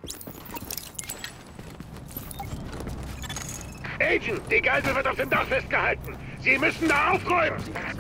Agent, die Geisel wird auf dem Dach festgehalten. Sie müssen da aufräumen.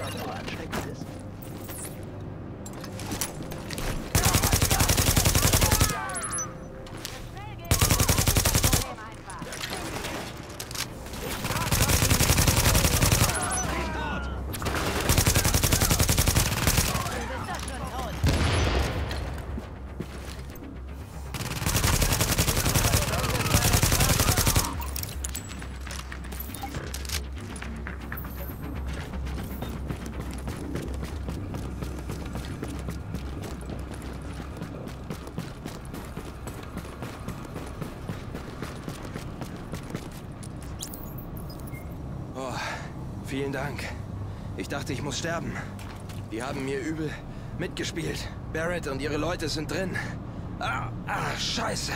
Vielen Dank. Ich dachte, ich muss sterben. Die haben mir übel mitgespielt. Barrett und ihre Leute sind drin. Scheiße.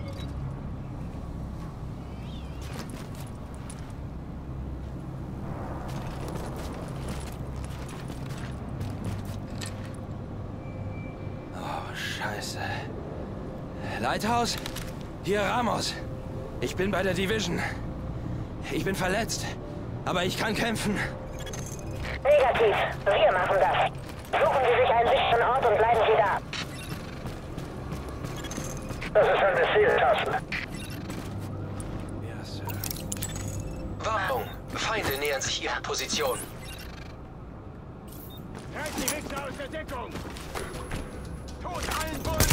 Oh, Scheiße. Lighthouse? Hier Ramos. Ich bin bei der Division. Ich bin verletzt. Aber ich kann kämpfen. Negativ. Wir machen das. Suchen Sie sich einen sicheren Ort und bleiben Sie da. Das ist ein Befehl, Tassen. Ja, Sir. Warnung! Feinde nähern sich ihrer Position. Treibt die Wichser aus der Deckung! Tot allen Bullen!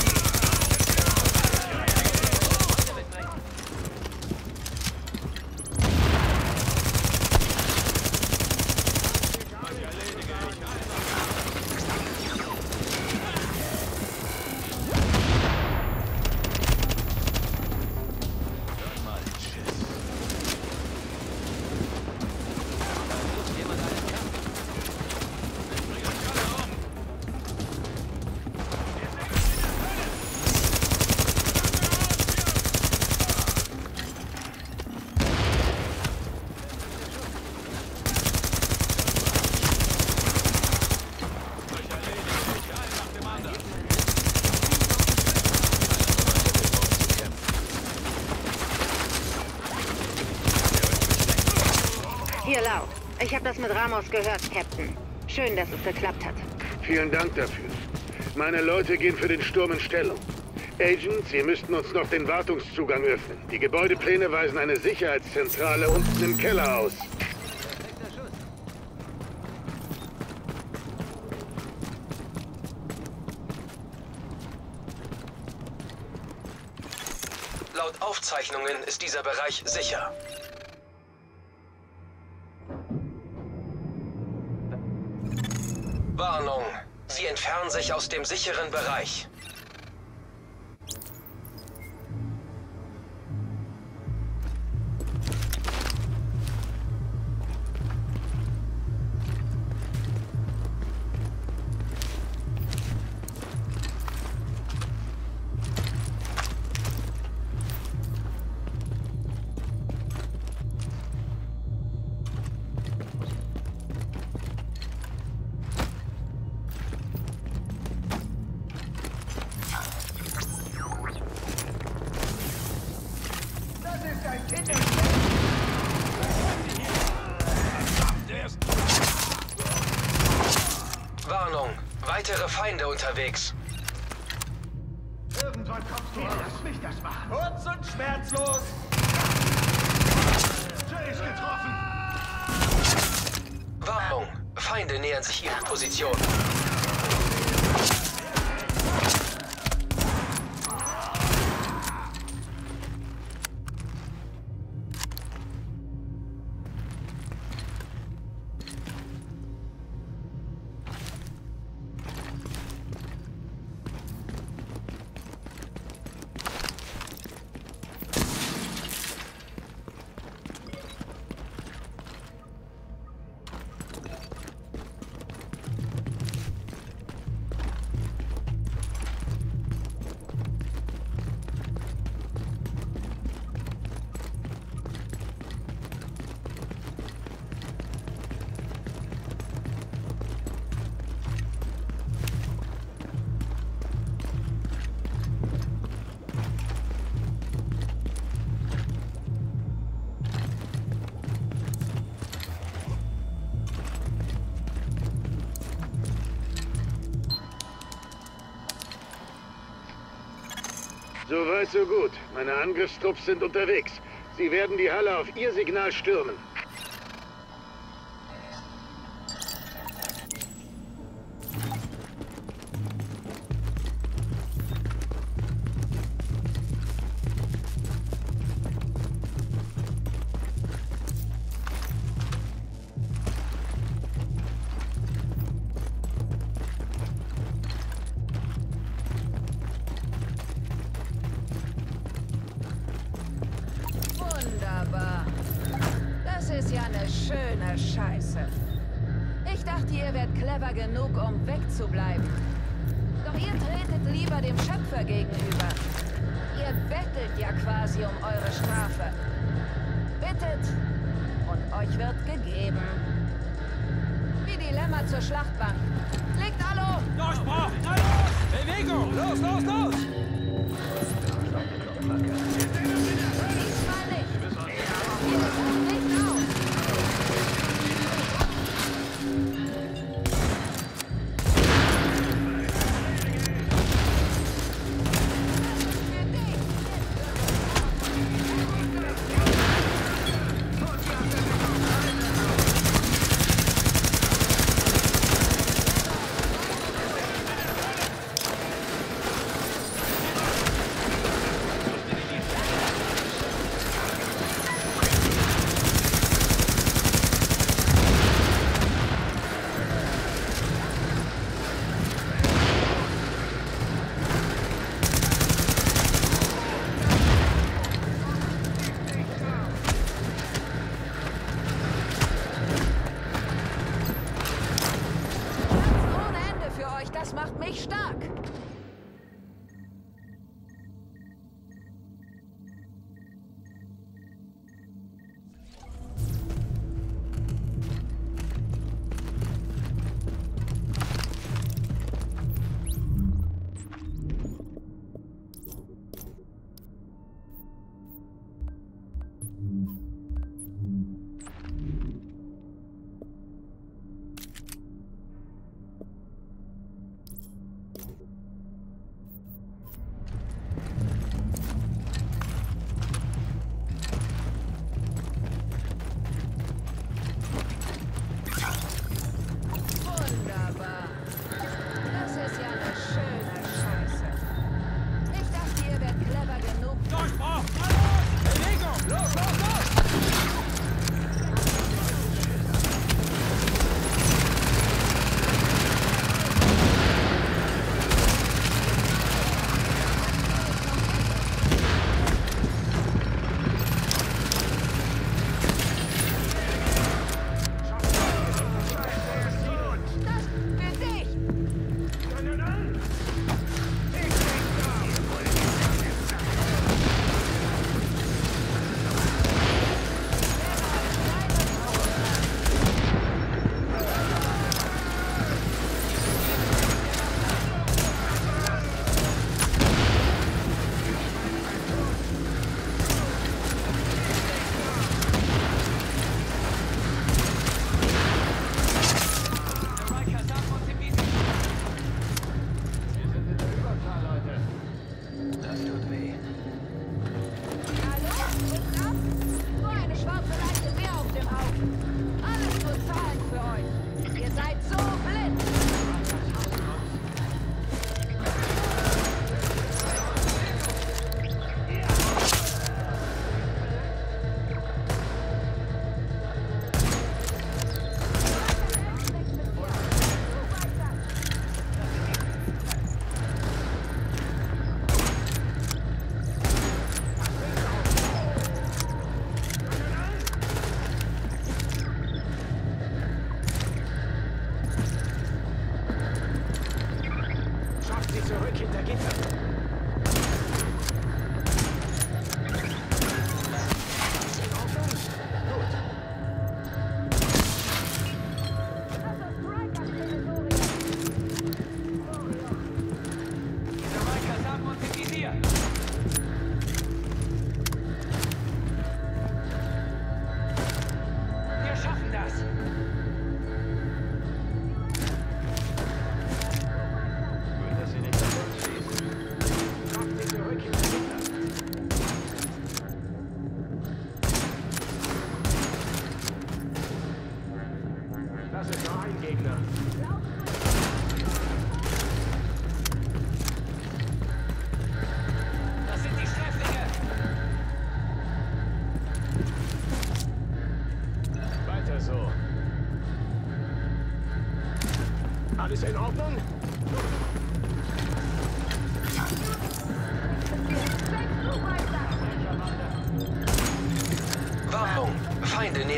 Hier, Lau. Ich habe das mit Ramos gehört, Captain. Schön, dass es geklappt hat. Vielen Dank dafür. Meine Leute gehen für den Sturm in Stellung. Agent, Sie müssten uns noch den Wartungszugang öffnen. Die Gebäudepläne weisen eine Sicherheitszentrale unten im Keller aus. Laut Aufzeichnungen ist dieser Bereich sicher. Warnung! Sie entfernen sich aus dem sicheren Bereich. Warnung! Weitere Feinde unterwegs. Irgendwann kommst du raus. Lass mich das machen. Kurz und schmerzlos! Jay ist getroffen. Warnung! Feinde nähern sich ihrer Position. So weit, so gut. Meine Angriffstrupps sind unterwegs. Sie werden die Halle auf Ihr Signal stürmen. Wunderbar. Das ist ja eine schöne Scheiße. Ich dachte, ihr wärt clever genug, um wegzubleiben. Doch ihr tretet lieber dem Schöpfer gegenüber. Ihr bettelt ja quasi um eure Strafe. Bittet und euch wird gegeben. Wie die Lämmer zur Schlachtbank. Legt alle um! Durchbruch! Na los! Bewegung! Los, los, los! Diesmal nicht! Ihr hört nicht auf! Für dich!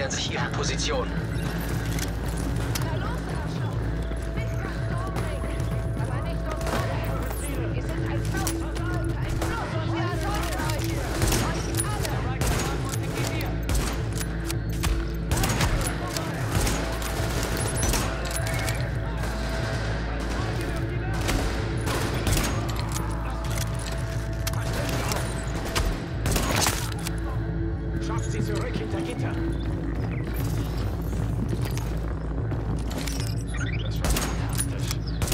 sichern sich ihre Position. Na los, Arschloch! Nicht das Sturmring! Aber nicht uns alle! Wir sind ein Fluss! Ein Fluss und wir erdolchen euch! Euch alle! Schafft sie zurück hinter Gitter. Das war fantastisch.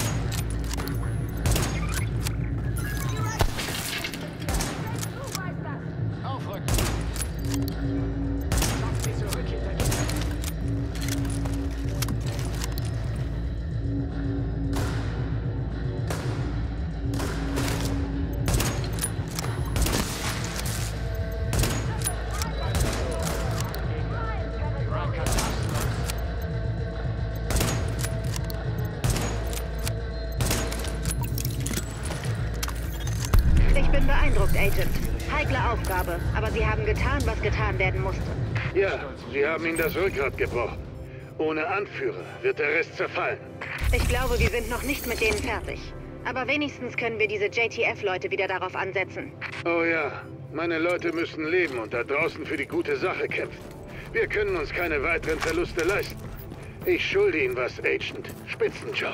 Du weißt das! Aufrücken. Schafft sie zurück hinter Gitter. Ich bin beeindruckt, Agent. Heikle Aufgabe, aber Sie haben getan, was getan werden musste. Ja, sie haben ihm das Rückgrat gebrochen. Ohne Anführer wird der Rest zerfallen. Ich glaube, wir sind noch nicht mit denen fertig. Aber wenigstens können wir diese JTF-Leute wieder darauf ansetzen. Oh ja, meine Leute müssen leben und da draußen für die gute Sache kämpfen. Wir können uns keine weiteren Verluste leisten. Ich schulde Ihnen was, Agent. Spitzenjob.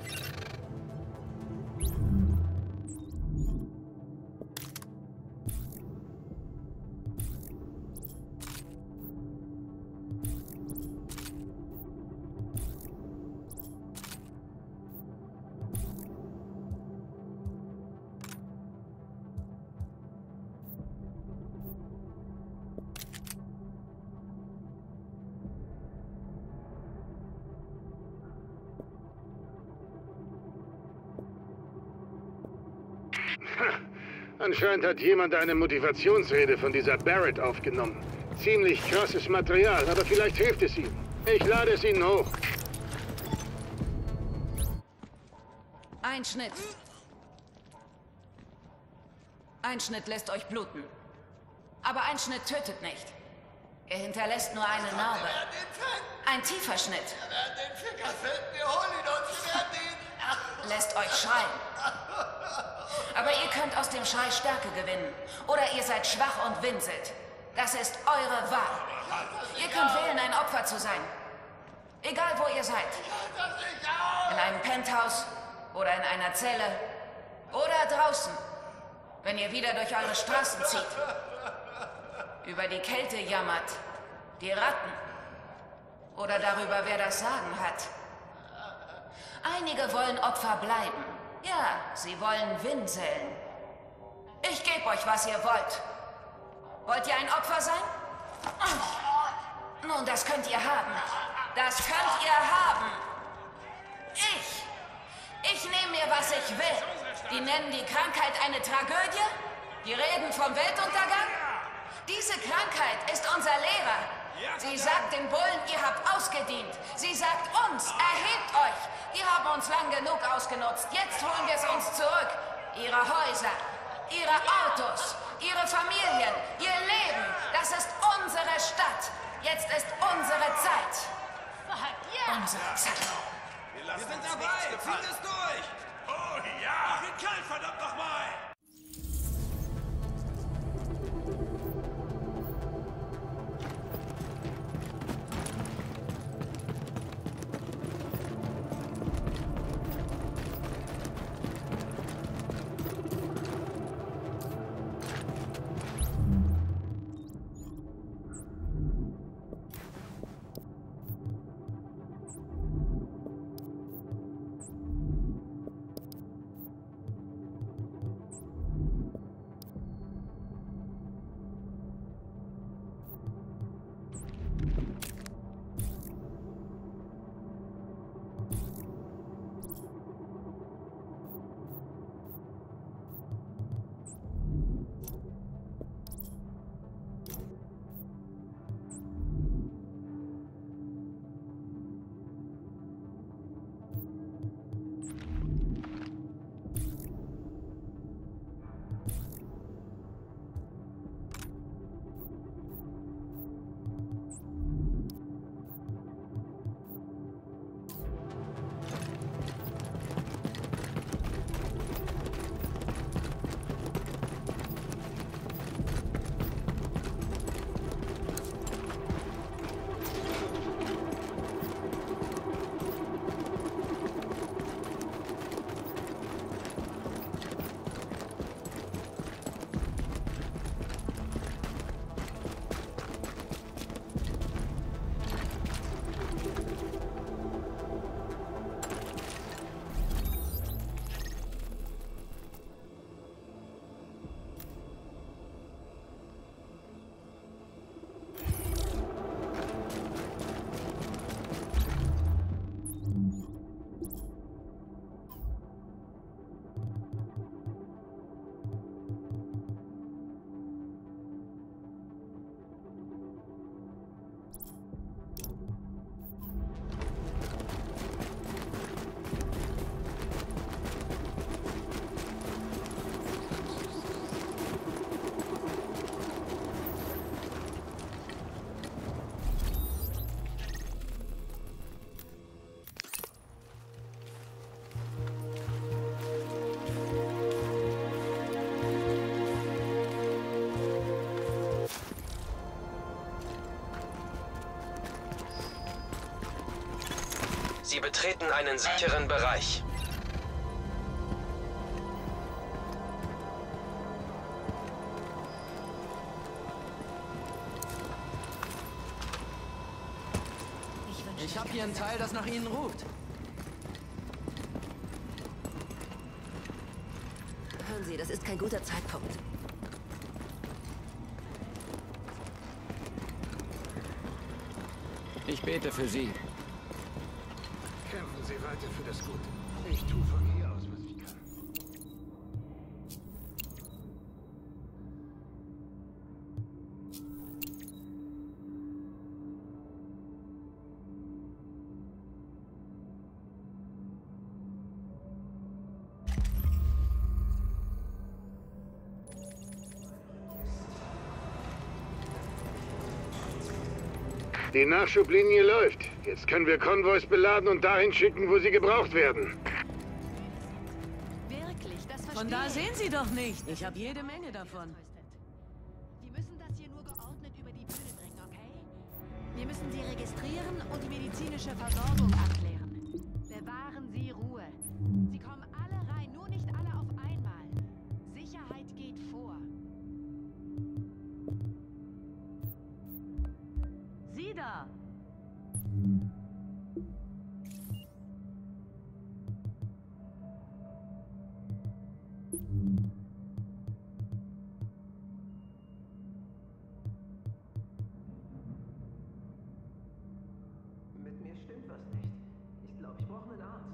Anscheinend hat jemand eine Motivationsrede von dieser Barrett aufgenommen. Ziemlich krasses Material, aber vielleicht hilft es ihm. Ich lade es Ihnen hoch. Einschnitt. Einschnitt lässt euch bluten. Aber Einschnitt tötet nicht. Er hinterlässt nur eine Narbe. Ein tiefer Schnitt. Lässt euch schreien. Aber ihr könnt aus dem Schrei Stärke gewinnen. Oder ihr seid schwach und winselt. Das ist eure Wahl. Ihr könnt wählen, ein Opfer zu sein. Egal, wo ihr seid. In einem Penthouse oder in einer Zelle oder draußen, wenn ihr wieder durch eure Straßen zieht. Über die Kälte jammert, die Ratten oder darüber, wer das Sagen hat. Einige wollen Opfer bleiben. Ja, sie wollen winseln. Ich gebe euch, was ihr wollt. Wollt ihr ein Opfer sein? Nun, das könnt ihr haben. Das könnt ihr haben. Ich nehme mir, was ich will. Die nennen die Krankheit eine Tragödie. Die reden vom Weltuntergang. Diese Krankheit ist unser Lehrer. Sie sagt den Bullen, ihr habt ausgedient. Sie sagt uns, erhebt euch. Die haben uns lang genug ausgenutzt. Jetzt holen wir es uns zurück. Ihre Häuser, ihre Autos, ihre Familien, ihr Leben. Das ist unsere Stadt. Jetzt ist unsere Zeit. Unsere Zeit. Wir sind dabei! Zieht es durch! Oh ja! Ich bin kalt, verdammt nochmal! Sie betreten einen sicheren Bereich. Ich habe hier ein Teil, das nach Ihnen ruft. Hören Sie, das ist kein guter Zeitpunkt. Ich bete für Sie. Kämpfen Sie weiter für das Gute. Ich tue von hier aus, was ich kann. Die Nachschublinie läuft. Jetzt können wir Konvois beladen und dahin schicken, wo sie gebraucht werden. Wirklich, das verstehe Von da sehen Sie doch nicht. Ich habe jede Menge davon. Wir müssen das hier nur geordnet über die Bühne bringen, okay? Wir müssen sie registrieren und die medizinische Versorgung abklären. Bewahren Sie Ruhe. Sie kommen alle rein, nur nicht alle auf einmal. Sicherheit geht vor. Sie da! Mit mir stimmt was nicht. Ich glaube, ich brauche einen Arzt.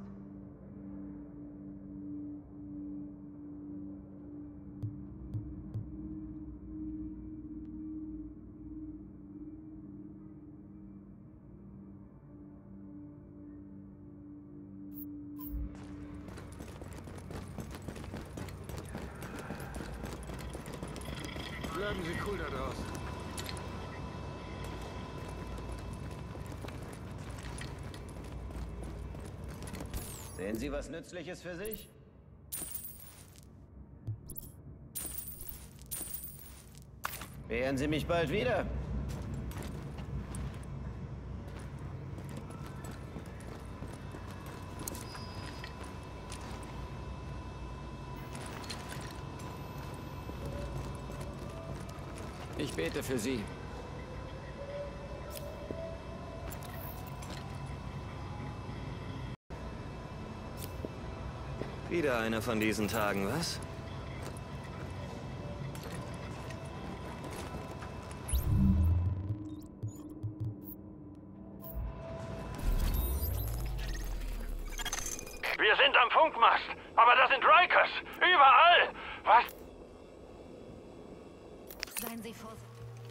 Bleiben Sie cool da draußen. Sehen Sie was Nützliches für sich? Wehren Sie mich bald wieder. Ich bete für Sie. Wieder einer von diesen Tagen, was? Wir sind am Funkmast, aber da sind Rikers. Überall. Was? Seien Sie vorsichtig.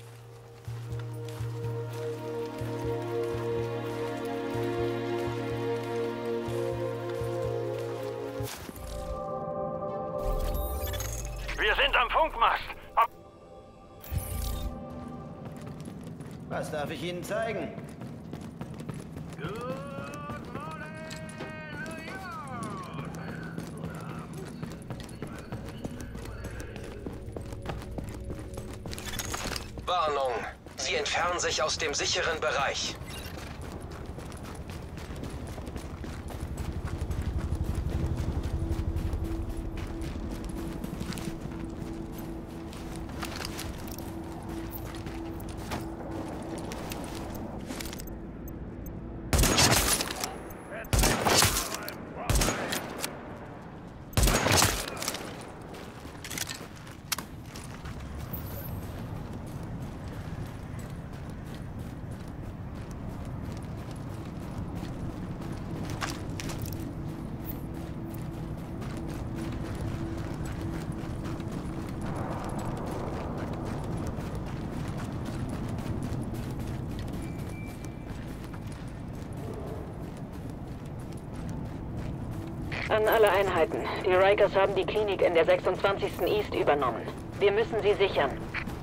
Wir sind am Funkmast. Was darf ich Ihnen zeigen? Warnung. Sie entfernen sich aus dem sicheren Bereich. An alle Einheiten. Die Rikers haben die Klinik in der 26. East übernommen. Wir müssen sie sichern.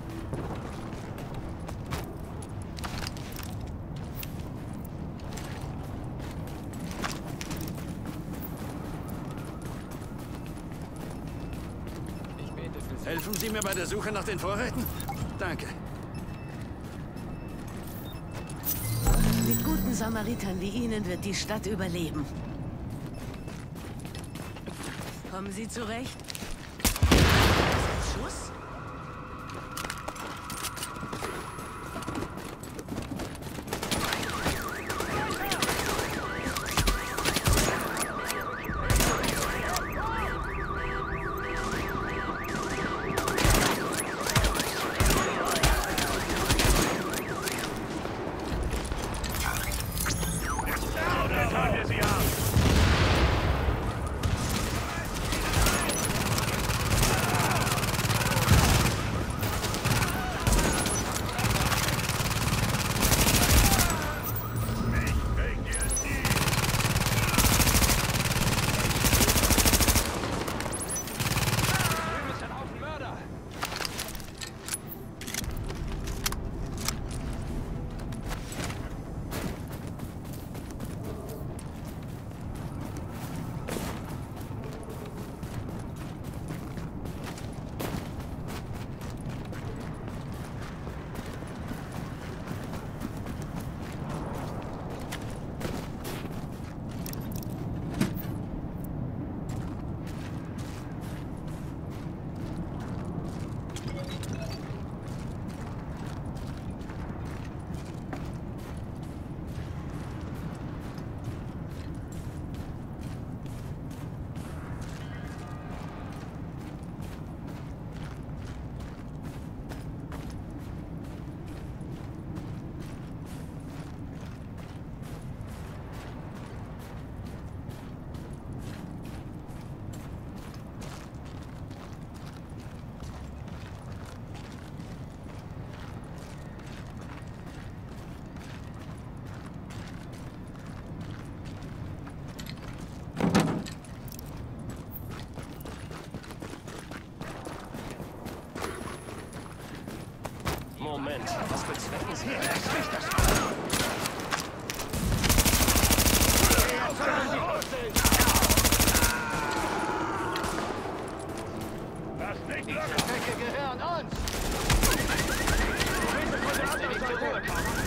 Ich bete für Sie. Helfen Sie mir bei der Suche nach den Vorräten? Danke. Sieht gut guten Samaritern wie Ihnen wird die Stadt überleben. Kommen Sie zurecht? Schuss? Moment, was bezwecken Sie? Das nicht locker! Die Decke gehören uns! Bitte von der anderen Seite!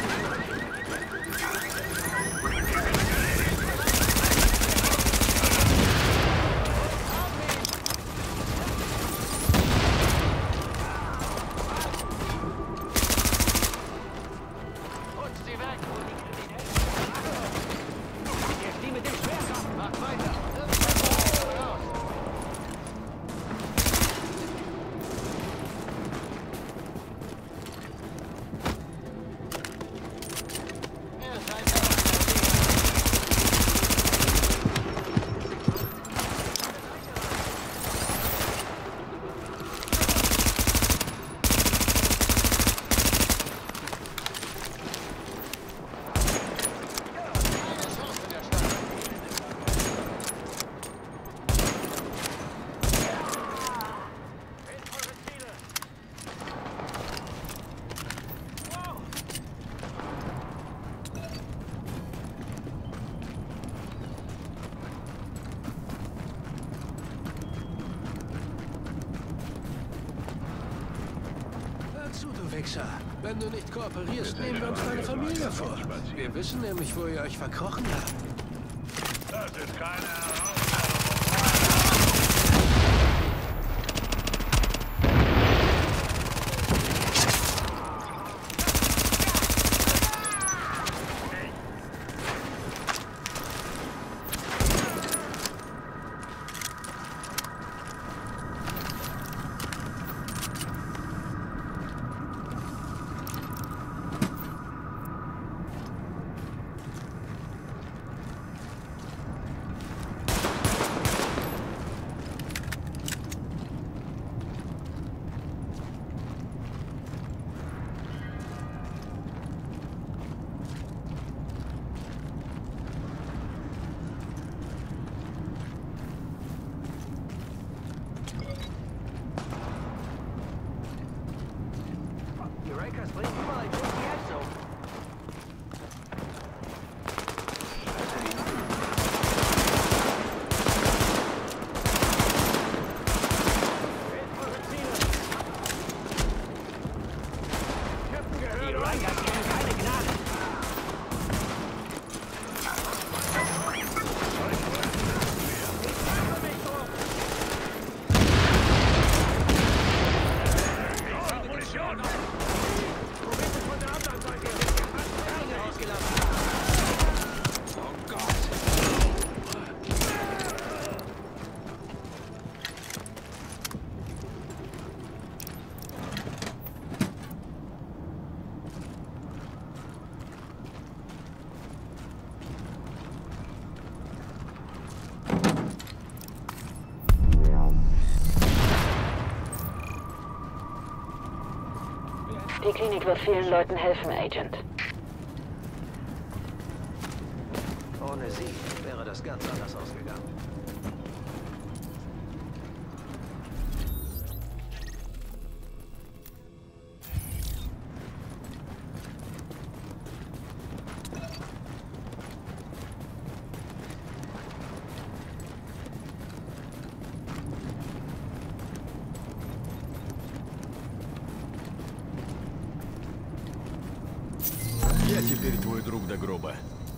Wenn du nicht kooperierst, nehmen wir uns deine Familie vor. Wir wissen nämlich, wo ihr euch verkrochen habt. Das ist keine Herausforderung. Die Klinik wird vielen Leuten helfen, Agent. Ohne sie wäre das ganz anders ausgegangen. Я теперь твой друг до гроба.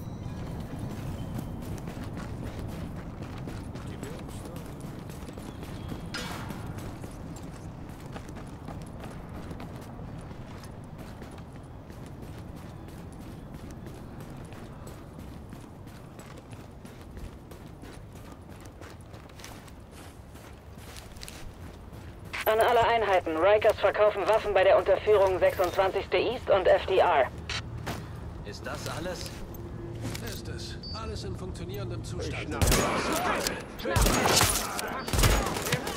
An alle Einheiten. Rikers verkaufen Waffen bei der Unterführung 26. East und FDR. Ist das alles? Ist es. Alles in funktionierendem Zustand.